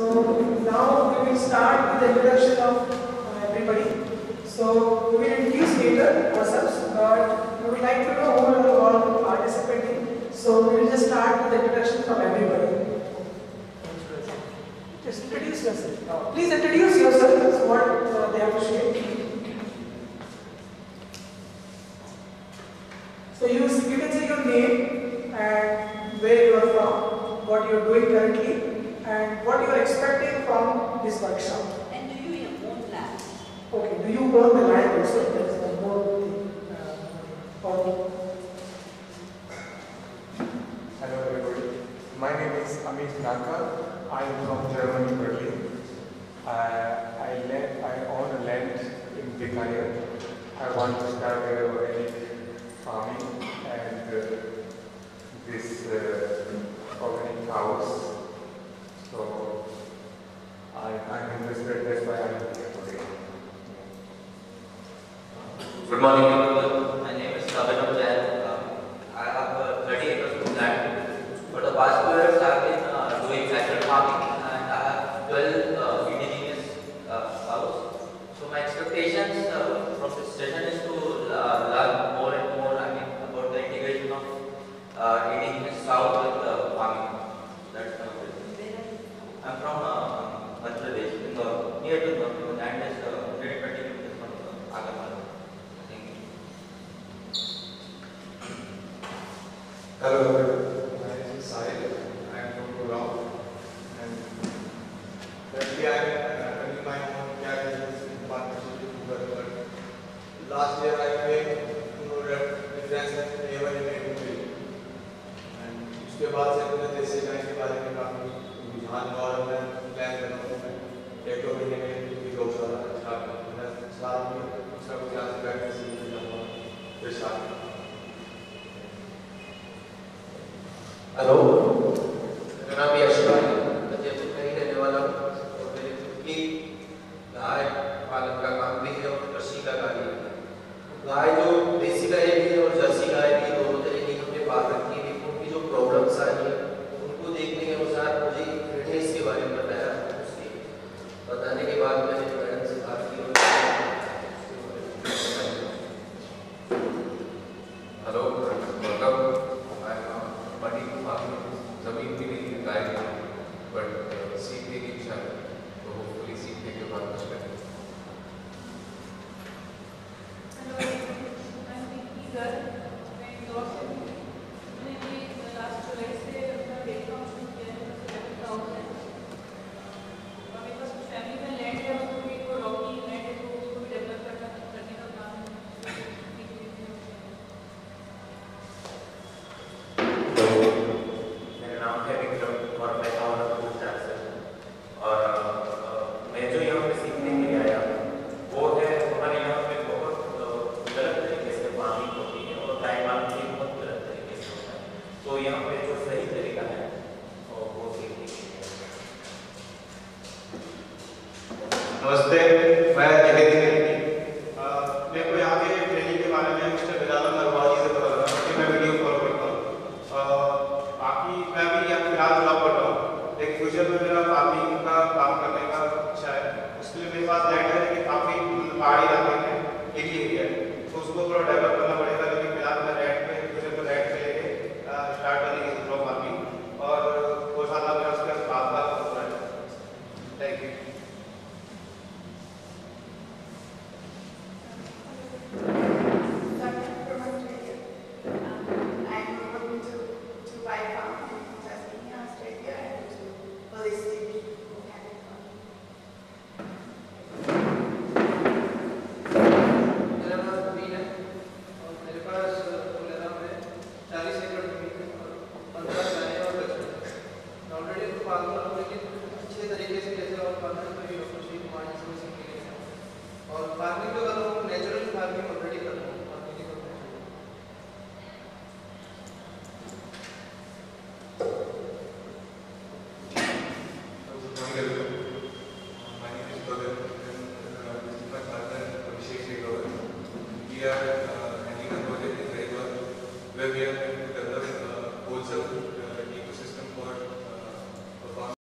now we will start with the introduction of everybody. So we will introduce later ourselves, but we would like to know who are all participating. So we will just start with the introduction from everybody. Just introduce yourself. Please introduce yourself. That's what they appreciate. So you can say your name and where you are from, what you are doing currently, and what you are expecting from this workshop. And do you own land? Okay, do you own the land also? That is the more thing. Hello everybody. My name is Amit Naka. I am from Germany, Berlin. I own a land in Bikaner. I want to start organic farming and this organic cows. So I'm interested. That's why I'm here today. Good morning, everyone. My name is Abhinav Jain. I have 30 acres of land. For the past 2 years, I have been doing natural farming, and I have 12 indigenous cows. So my expectations from this session is to learn more and more. About the integration of indigenous cows with farming. That's my goal. I'm from Madhya Pradesh, near to the land is 120 kilometers from Agamala. Hello everyone. My name is Sahil. I am from Gurgaon. And currently I am running my own cat business in partnership with Google. But last year I came to know that difference in A1 and A2 and उसके बाद से मैंने देसी गाय के बारे में काफी रुझान और मैं प्लान कर रहा हूँ मैं 1-2 महीने में भी गौशाला स्टार्ट करूँगा साथ में उसका कुछ आज बैठने से भी जाऊँगा फिर स्टार्ट हेलो, मेरा नाम यश है, मैं जयपुर का ही रहने वाला हूँ और मेरे खुद की गाय पालन का काम भी है और कृषि का कार्य है। गाय जो देसी गाय भी है और जर्सी गाय भी दोनों तरह की हमने पाल रखी है। उनकी जो प्रॉब्लम्स आई है उनको देखने के अनुसार मुझे फिटनेस के बारे में बताया। उसके बताने के बाद मैंने मैडम से बात की और हेलो, वेलकम। जमीन भी नहीं है गाय की, बट सीखने की इच्छा है, तो होपफुली सीखने के बाद कुछ करें। फार्मिंग जो करो नेचुरल फार्मिंग